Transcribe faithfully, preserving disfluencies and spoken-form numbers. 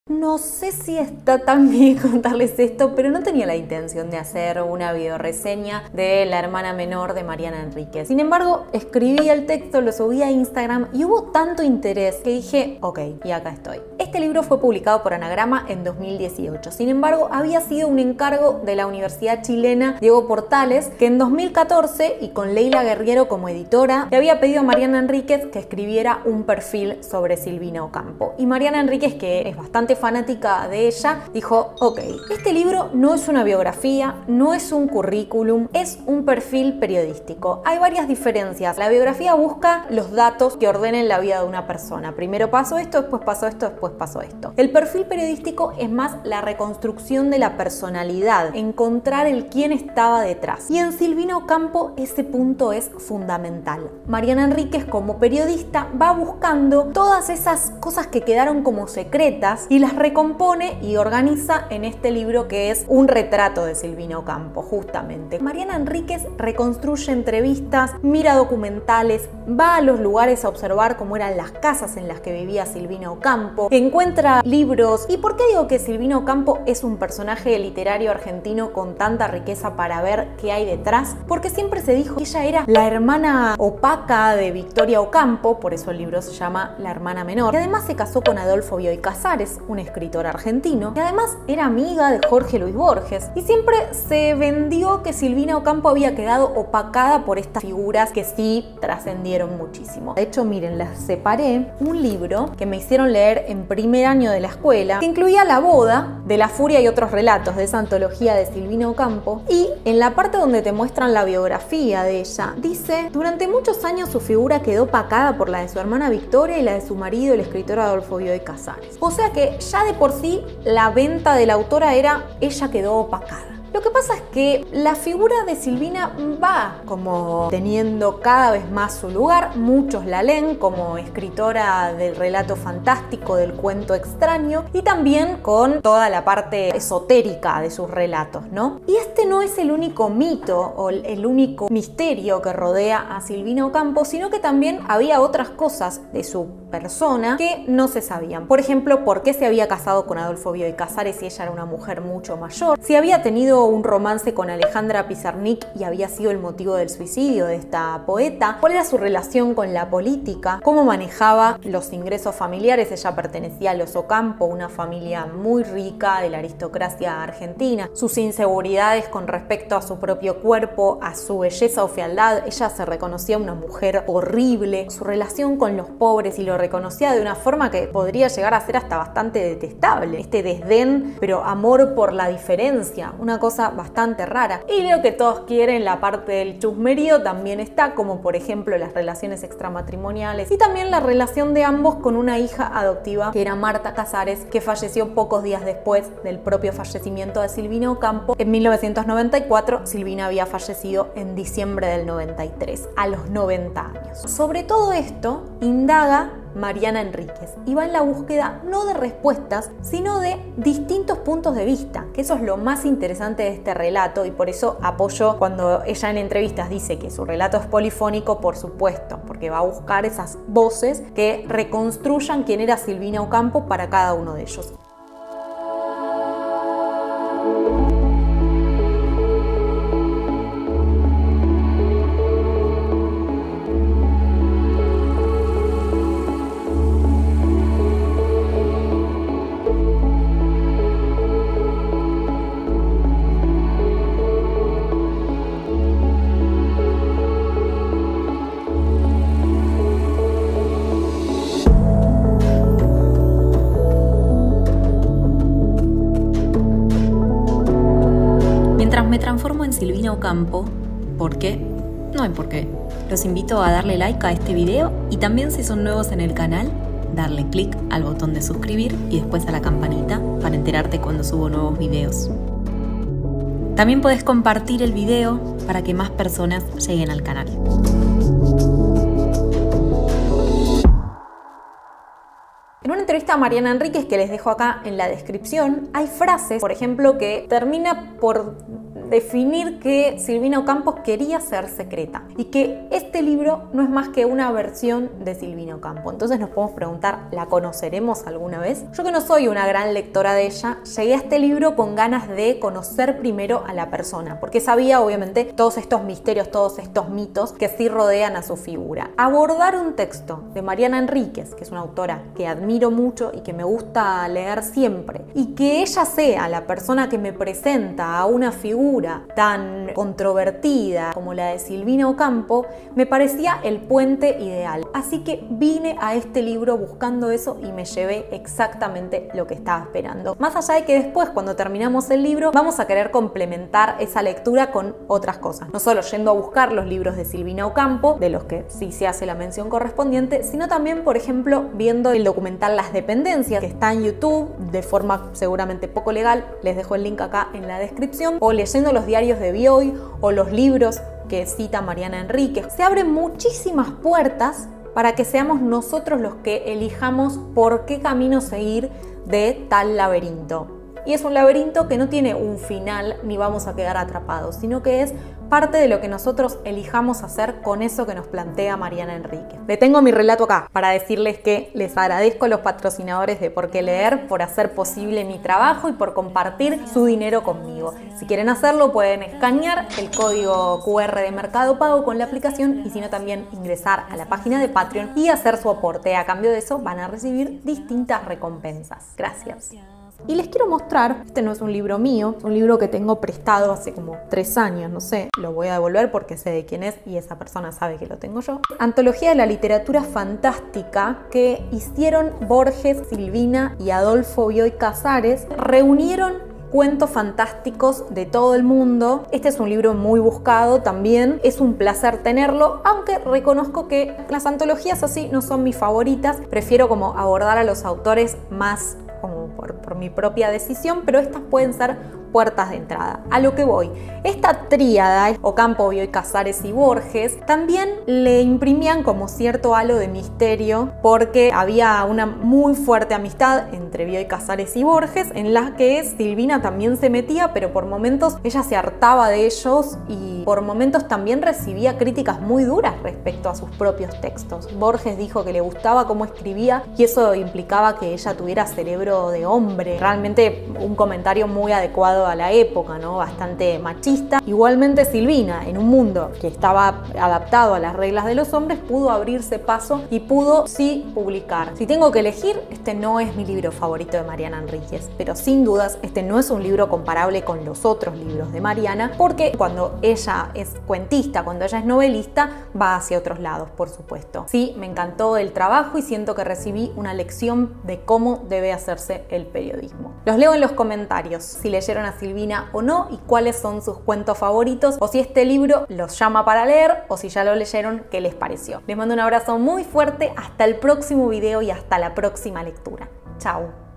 No sé si está tan bien contarles esto, pero no tenía la intención de hacer una videoreseña de La hermana menor de Mariana Enríquez. Sin embargo, escribí el texto, lo subí a Instagram y hubo tanto interés que dije, ok, y acá estoy. Este libro fue publicado por Anagrama en dos mil dieciocho. Sin embargo, había sido un encargo de la Universidad Chilena Diego Portales, que en dos mil catorce, y con Leila Guerriero como editora, le había pedido a Mariana Enríquez que escribiera un perfil sobre Silvina Ocampo. Y Mariana Enríquez, que es bastante fanática de ella, dijo, ok, este libro no es una biografía, no es un currículum, es un perfil periodístico. Hay varias diferencias. La biografía busca los datos que ordenen la vida de una persona. Primero pasó esto, después pasó esto, después pasó esto. El perfil periodístico es más la reconstrucción de la personalidad, encontrar el quién estaba detrás. Y en Silvina Ocampo ese punto es fundamental. Mariana Enríquez, como periodista, va buscando todas esas cosas que quedaron como secretas y las recompone y organiza en este libro que es un retrato de Silvina Ocampo, justamente. Mariana Enríquez reconstruye entrevistas, mira documentales, va a los lugares a observar cómo eran las casas en las que vivía Silvina Ocampo, encuentra libros. ¿Y por qué digo que Silvina Ocampo es un personaje literario argentino con tanta riqueza para ver qué hay detrás? Porque siempre se dijo que ella era la hermana opaca de Victoria Ocampo, por eso el libro se llama La hermana menor, y además se casó con Adolfo Bioy Casares, un escritor argentino, y además era amiga de Jorge Luis Borges, y siempre se vendió que Silvina Ocampo había quedado opacada por estas figuras que sí trascendieron muchísimo. De hecho, miren, les separé un libro que me hicieron leer en primer año de la escuela, que incluía La boda, de La furia y otros relatos, de esa antología de Silvina Ocampo, y en la parte donde te muestran la biografía de ella, dice, durante muchos años su figura quedó opacada por la de su hermana Victoria y la de su marido, el escritor Adolfo Bioy Casares. O sea que ya de por sí la venta de la autora era ella quedó opacada. Lo que pasa es que la figura de Silvina va como teniendo cada vez más su lugar. Muchos la leen como escritora del relato fantástico, del cuento extraño, y también con toda la parte esotérica de sus relatos, ¿no? Y este no es el único mito o el único misterio que rodea a Silvina Ocampo, sino que también había otras cosas de su persona que no se sabían. Por ejemplo, por qué se había casado con Adolfo Bioy Casares si ella era una mujer mucho mayor, si había tenido un romance con Alejandra Pizarnik y había sido el motivo del suicidio de esta poeta, cuál era su relación con la política, cómo manejaba los ingresos familiares. Ella pertenecía a los Ocampo, una familia muy rica de la aristocracia argentina, sus inseguridades con respecto a su propio cuerpo, a su belleza o fealdad. Ella se reconocía una mujer horrible, su relación con los pobres, y lo reconocía de una forma que podría llegar a ser hasta bastante detestable, este desdén pero amor por la diferencia, una cosa bastante rara. Y lo que todos quieren, la parte del chusmerío, también está, como por ejemplo las relaciones extramatrimoniales y también la relación de ambos con una hija adoptiva que era Marta Casares, que falleció pocos días después del propio fallecimiento de Silvina Ocampo. En mil novecientos noventa y cuatro, Silvina había fallecido en diciembre del noventa y tres, a los noventa años. Sobre todo esto indaga Mariana Enríquez y va en la búsqueda no de respuestas, sino de distintos puntos de vista, que eso es lo más interesante de este relato, y por eso apoyo cuando ella en entrevistas dice que su relato es polifónico, por supuesto, porque va a buscar esas voces que reconstruyan quién era Silvina Ocampo para cada uno de ellos. Mientras me transformo en Silvina Ocampo, ¿por qué? No hay por qué. Los invito a darle like a este video y también, si son nuevos en el canal, darle click al botón de suscribir y después a la campanita para enterarte cuando subo nuevos videos. También podés compartir el video para que más personas lleguen al canal. En una entrevista a Mariana Enríquez, que les dejo acá en la descripción, hay frases, por ejemplo, que termina por definir que Silvina Ocampos quería ser secreta y que este libro no es más que una versión de Silvina Ocampo. Entonces nos podemos preguntar, ¿la conoceremos alguna vez? Yo, que no soy una gran lectora de ella, llegué a este libro con ganas de conocer primero a la persona, porque sabía obviamente todos estos misterios, todos estos mitos que sí rodean a su figura. Abordar un texto de Mariana Enríquez, que es una autora que admiro mucho y que me gusta leer siempre, y que ella sea la persona que me presenta a una figura tan controvertida como la de Silvina Ocampo, me parecía el puente ideal. Así que vine a este libro buscando eso y me llevé exactamente lo que estaba esperando. Más allá de que después, cuando terminamos el libro, vamos a querer complementar esa lectura con otras cosas. No solo yendo a buscar los libros de Silvina Ocampo, de los que sí se hace la mención correspondiente, sino también, por ejemplo, viendo el documental Las Dependencias, que está en YouTube de forma seguramente poco legal, les dejo el link acá en la descripción, o leyendo los diarios de Bioy o los libros que cita Mariana Enríquez. Se abren muchísimas puertas para que seamos nosotros los que elijamos por qué camino seguir de tal laberinto. Y es un laberinto que no tiene un final ni vamos a quedar atrapados, sino que es parte de lo que nosotros elijamos hacer con eso que nos plantea Mariana Enríquez. Le tengo mi relato acá para decirles que les agradezco a los patrocinadores de Por qué Leer por hacer posible mi trabajo y por compartir su dinero conmigo. Si quieren hacerlo, pueden escanear el código cu erre de Mercado Pago con la aplicación, y si no, también ingresar a la página de Patreon y hacer su aporte. A cambio de eso van a recibir distintas recompensas. Gracias. Y les quiero mostrar, este no es un libro mío, es un libro que tengo prestado hace como tres años, no sé, lo voy a devolver porque sé de quién es y esa persona sabe que lo tengo yo. Antología de la literatura fantástica que hicieron Borges, Silvina y Adolfo Bioy Casares. Reunieron cuentos fantásticos de todo el mundo. Este es un libro muy buscado también, es un placer tenerlo, aunque reconozco que las antologías así no son mis favoritas, prefiero como abordar a los autores más como por, por mi propia decisión, pero estas pueden ser puertas de entrada. A lo que voy, esta tríada, Ocampo, Bioy Casares y Borges, también le imprimían como cierto halo de misterio, porque había una muy fuerte amistad entre Bioy Casares y Borges, en la que Silvina también se metía, pero por momentos ella se hartaba de ellos y por momentos también recibía críticas muy duras respecto a sus propios textos. Borges dijo que le gustaba cómo escribía y eso implicaba que ella tuviera cerebro de hombre. Realmente un comentario muy adecuado a la época, ¿no? Bastante machista. Igualmente Silvina, en un mundo que estaba adaptado a las reglas de los hombres, pudo abrirse paso y pudo sí publicar. Si tengo que elegir, este no es mi libro favorito de Mariana Enríquez, pero sin dudas este no es un libro comparable con los otros libros de Mariana, porque cuando ella es cuentista, cuando ella es novelista, va hacia otros lados, por supuesto. Sí, me encantó el trabajo y siento que recibí una lección de cómo debe hacerse el periodismo. Los leo en los comentarios si leyeron a Silvina o no y cuáles son sus cuentos favoritos, o si este libro los llama para leer, o si ya lo leyeron, qué les pareció. Les mando un abrazo muy fuerte, hasta el próximo video y hasta la próxima lectura. Chao.